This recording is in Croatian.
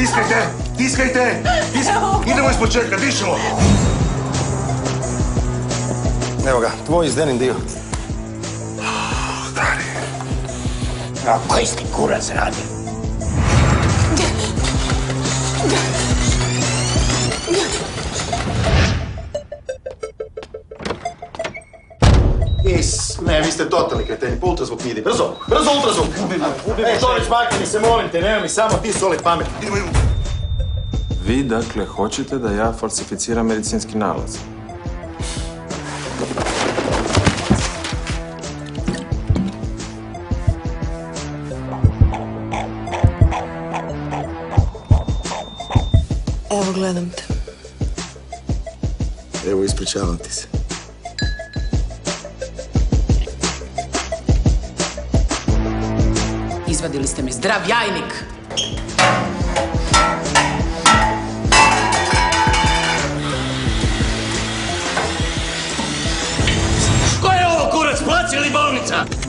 Tiskajte! Tiskajte! Idemo iz početka, dišemo! Evo ga, tvoj izdenin dio. Stari. A koji ste kurac radi? Ne, vi ste totalni kreteni, po ultrazvuk mi ide. Brzo, brzo ultrazvuk! Ej, to već makni se, molim te, nemoj mi samo ti soli pamet. Idemo. Vi, dakle, hoćete da ja falsificiram medicinski nalaz? Evo, gledam te. Evo, ispričavam ti se. Izvadili ste mi zdrav jajnik. Ko je ovo kurac, plac ili bolnica?